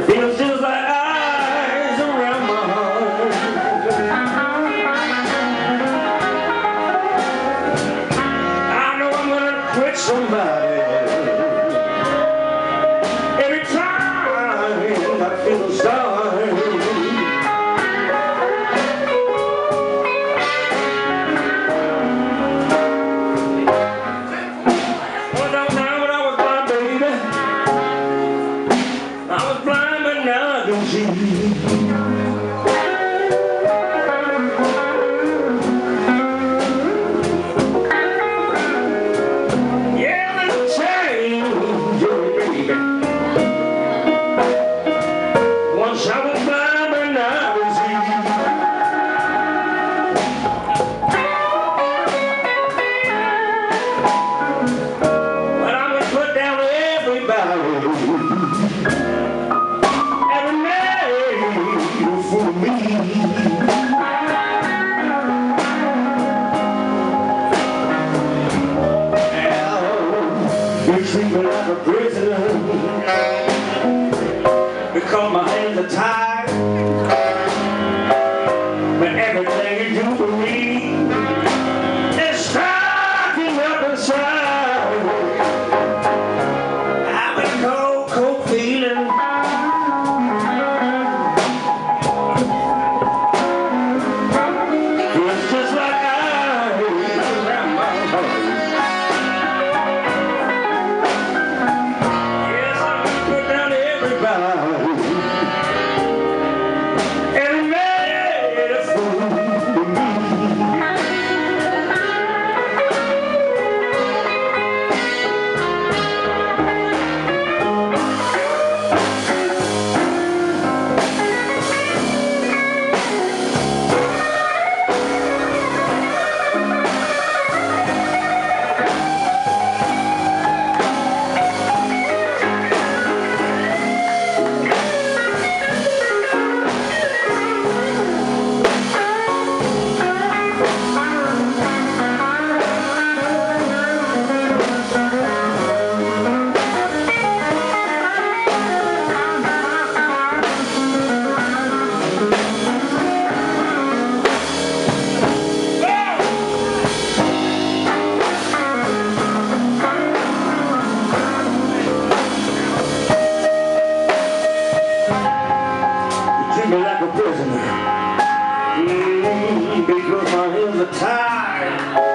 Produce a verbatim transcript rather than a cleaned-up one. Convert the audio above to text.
Feels just like eyes around my heart. I know I'm gonna quit somebody every time I feel sorry. One time when I was blind, baby, I was blind, but now I can see. Yeah, there's a change, baby. Once I was blind, but now I can see. But I'm gonna put down everybody. Every man for me. Now, you treat me like a prisoner because my hands are tied. But everything you do for me is striking up inside. I'm a cold, cold feeling. It's just like eyes around my heart. Yes, I'm gonna put down everybody. And made a fool of me. Treat me like a prisoner, mm, because my hands are tied.